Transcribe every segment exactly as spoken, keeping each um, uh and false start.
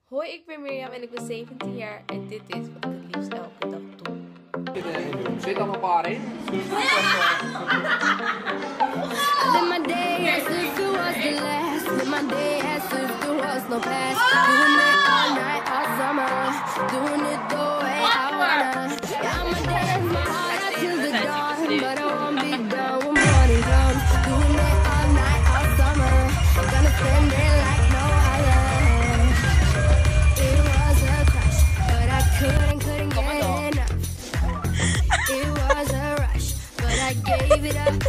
Hoi, ik ben Mirjam en ik ben zeventien jaar en dit is wat ik het liefst elke dag doe. Zit er nog een paar in? I live my day as if it was the last. Live my day as if there was no past. Doing it all night, all summer. Doing it the way I wanna. Yeah, I'ma dance my heart out till the dawn, but I won't be done when morning comes. Doing it all night, all summer. Gonna spend it like no other. It was a crush, but I couldn't, couldn't get enough. It was a rush, but I gave it up.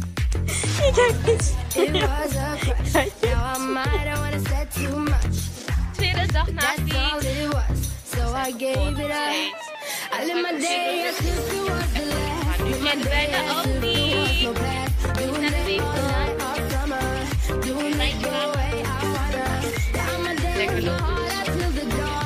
It was a crush. Now I might have wanna said too much. Tweede dag na That's all it was. So I gave it up. I live my day as if it was the last. Live my day as if there was no past. Doing it all night, all summer. Doing it the way I wanna. Yeah, I'ma dance my heart out till the dawn.